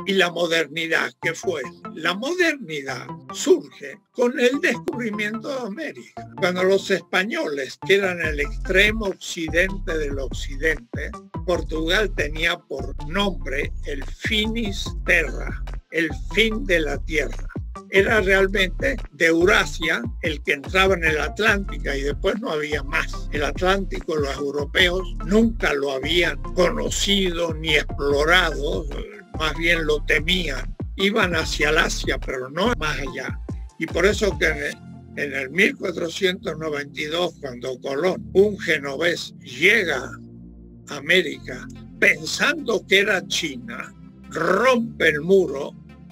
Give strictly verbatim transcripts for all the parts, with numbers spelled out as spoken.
Y la modernidad, ¿qué fue? La modernidad surge con el descubrimiento de América. Cuando los españoles, que eran el extremo occidente del occidente, Portugal tenía por nombre el Finis Terra, el fin de la tierra. Era realmente de Eurasia el que entraba en el Atlántico y después no había más. El Atlántico los europeos nunca lo habían conocido ni explorado, más bien lo temían. Iban hacia el Asia, pero no más allá. Y por eso que en el mil cuatrocientos noventa y dos, cuando Colón, un genovés, llega a América pensando que era China, rompe el muro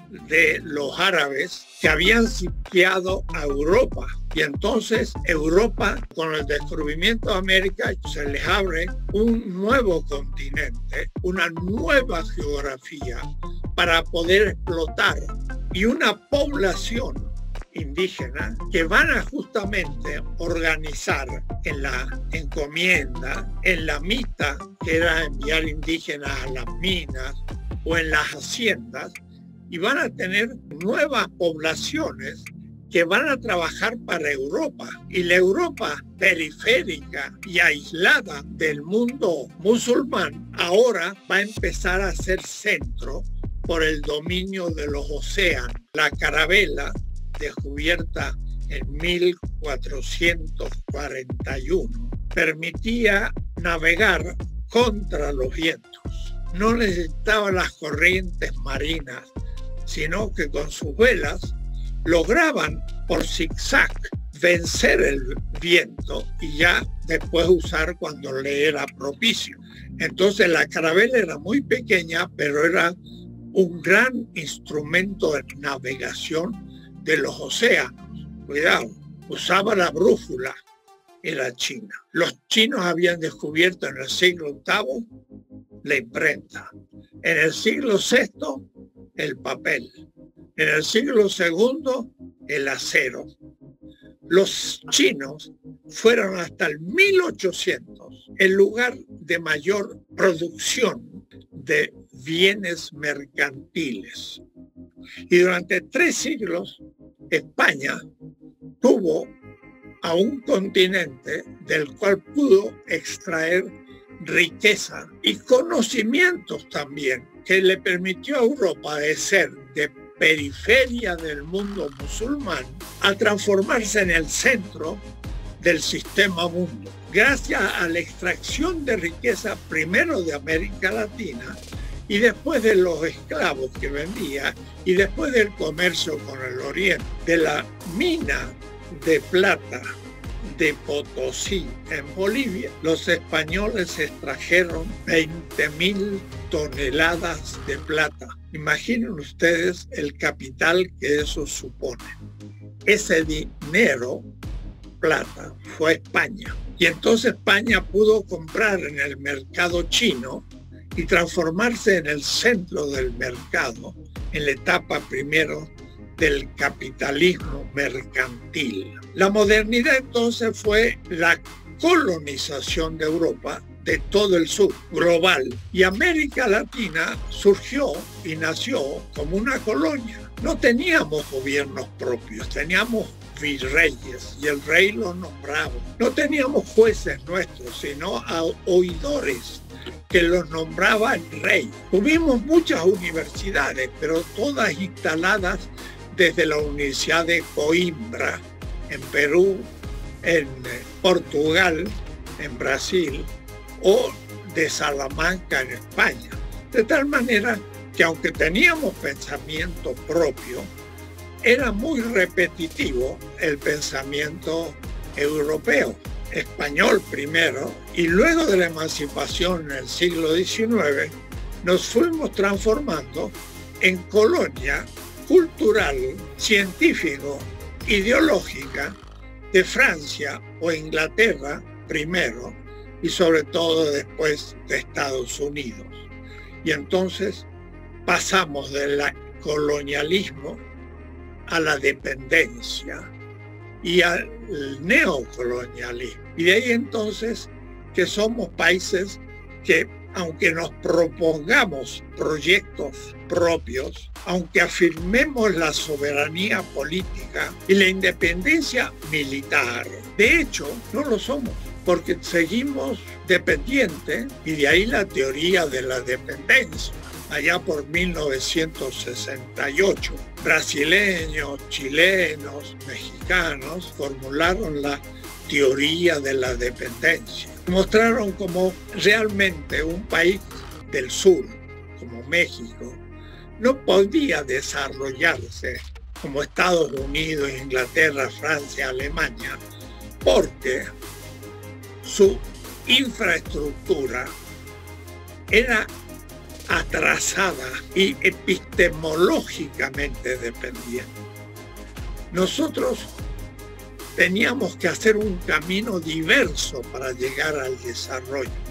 de los árabes que habían sitiado a Europa. Y entonces Europa, con el descubrimiento de América, se les abre un nuevo continente, una nueva geografía para poder explotar, y una población indígena que van a justamente organizar en la encomienda, en la mita, que era enviar indígenas a las minas o en las haciendas, y van a tener nuevas poblaciones que van a trabajar para Europa. Y la Europa periférica y aislada del mundo musulmán ahora va a empezar a ser centro por el dominio de los océanos. La carabela, descubierta en mil cuatrocientos cuarenta y uno, permitía navegar contra los vientos. No necesitaba las corrientes marinas, sino que con sus velas lograban por zigzag vencer el viento y ya después usar cuando le era propicio. Entonces la carabela era muy pequeña, pero era un gran instrumento de navegación de los océanos. Cuidado, usaba la brújula, era China. Los chinos habían descubierto en el siglo octavo la imprenta. En el siglo sexto, el papel. En el siglo segundo, el acero. Los chinos fueron hasta el mil ochocientos el lugar de mayor producción de bienes mercantiles. Y durante tres siglos, España tuvo a un continente del cual pudo extraer riqueza y conocimientos también, que le permitió a Europa de ser de periferia del mundo musulmán a transformarse en el centro del sistema mundo. Gracias a la extracción de riqueza primero de América Latina y después de los esclavos que vendía y después del comercio con el Oriente, de la mina de plata de Potosí en Bolivia, los españoles extrajeron veinte mil toneladas de plata. Imaginen ustedes el capital que eso supone. Ese dinero, plata, fue a España. Y entonces España pudo comprar en el mercado chino y transformarse en el centro del mercado, en la etapa primero del capitalismo mercantil. La modernidad entonces fue la colonización de Europa, de todo el sur, global. Y América Latina surgió y nació como una colonia. No teníamos gobiernos propios, teníamos virreyes y el rey los nombraba. No teníamos jueces nuestros, sino a oidores que los nombraba el rey. Tuvimos muchas universidades, pero todas instaladas desde la Universidad de Coimbra, en Perú, en Portugal, en Brasil, o de Salamanca, en España. De tal manera que aunque teníamos pensamiento propio, era muy repetitivo el pensamiento europeo, español primero, y luego de la emancipación en el siglo diecinueve, nos fuimos transformando en colonia cultural, científico, ideológica de Francia o Inglaterra primero y sobre todo después de Estados Unidos. Y entonces pasamos del colonialismo a la dependencia y al neocolonialismo. Y de ahí entonces que somos países que aunque nos propongamos proyectos propios, aunque afirmemos la soberanía política y la independencia militar, de hecho, no lo somos, porque seguimos dependientes, y de ahí la teoría de la dependencia. Allá por mil novecientos sesenta y ocho, brasileños, chilenos, mexicanos formularon la teoría de la dependencia. Mostraron cómo realmente un país del sur, como México, no podía desarrollarse como Estados Unidos, Inglaterra, Francia, Alemania, porque su infraestructura era atrasada y epistemológicamente dependiente. Nosotros teníamos que hacer un camino diverso para llegar al desarrollo.